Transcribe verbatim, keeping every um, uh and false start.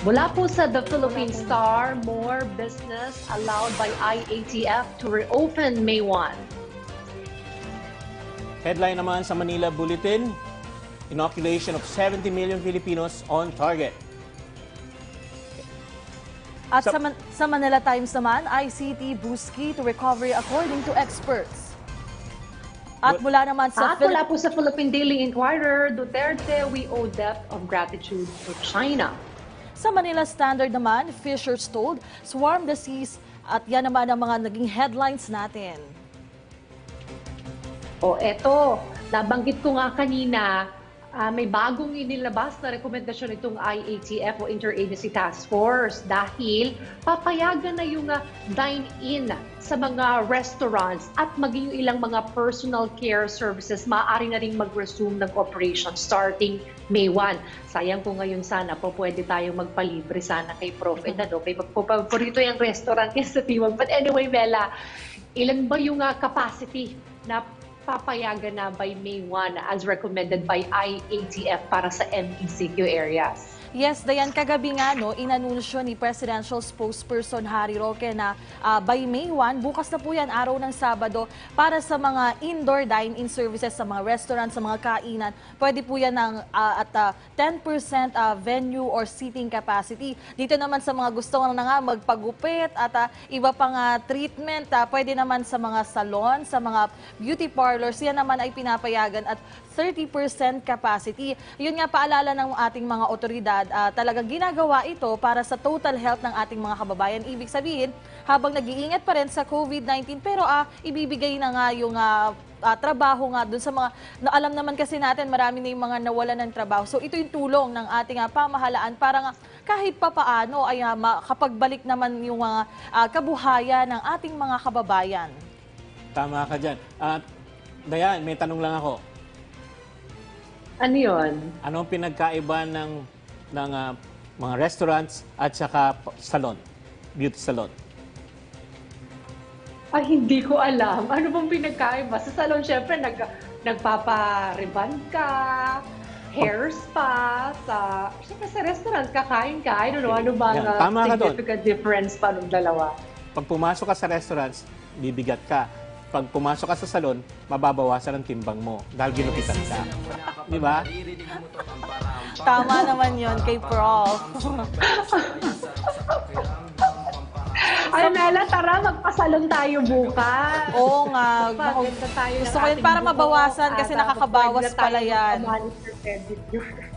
Mula po sa The Philippine Star, more business allowed by I A T F to reopen May first. Headline naman sa Manila Bulletin, inoculation of seventy million Filipinos on target. At sa, Man sa Manila Times naman, I C T boosts key to recovery according to experts. At mula naman sa... At mula po sa Philippine Daily Inquirer, Duterte, we owe debt of gratitude to China. Sa Manila Standard naman, Fishers told, swarm disease, at yan naman ang mga naging headlines natin. O eto, nabanggit ko nga kanina, uh, may bagong inilabas na rekomendasyon itong I A T F o Interagency Task Force dahil papayagan na yung uh, dine-in sa mga restaurants at maging yung ilang mga personal care services maaari na rin mag-resume ng operation starting May first. Sayang ko ngayon sana po pwede tayong magpalibre sana kay Prof Ed, ano, kay magpapaborito yung restaurant niya sa Timog. But anyway, Bella, ilan ba yung uh, capacity na papayagan na by May first as recommended by I A T F para sa M E C Q areas? Yes, Dayan, kagabi nga, no, inanunsyo ni Presidential Spokesperson Harry Roque na uh, by May first, bukas na po yan, araw ng Sabado, para sa mga indoor dine-in services sa mga restaurants, sa mga kainan. Pwede po yan ng, uh, at uh, ten percent uh, venue or seating capacity. Dito naman sa mga gusto na nga magpagupit at uh, iba pang uh, treatment, uh, pwede naman sa mga salon, sa mga beauty parlors, yan naman ay pinapayagan at thirty percent capacity. Yun nga, paalala ng ating mga otoridad, uh, talagang ginagawa ito para sa total health ng ating mga kababayan. Ibig sabihin, habang nag-iingat pa rin sa COVID nineteen, pero uh, ibibigay na nga yung uh, uh, trabaho nga dun sa mga, na alam naman kasi natin, marami na yung mga nawalan ng trabaho. So ito yung tulong ng ating uh, pamahalaan para nga kahit pa paano ay uh, makapagbalik naman yung mga uh, kabuhayan ng ating mga kababayan. Tama ka dyan. At uh, Dayan, may tanong lang ako. Ano yun? Anong pinagkaiba ng, ng uh, mga restaurants at saka salon, beauty salon? Ay, hindi ko alam. Ano bang pinagkaiba? Sa salon, syempre, nag, nagpapa-reband ka, hair spa, sa, syempre sa restaurant, kakain ka. I don't know, ano bang Yan, tama ka significant difference pa ng dalawa? Pag pumasok ka sa restaurants, bibigat ka. Pag pumasok ka sa salon, mababawasan ang timbang mo dahil ginupitan ka. Di ba? Tama naman yon kay Prof. Ay, Mela, tara, magpasalon tayo bukas. Oo nga. Magpaganda tayo Gusto ko yun para mabawasan kasi nakakabawas pala yan. Manicure, pedicure.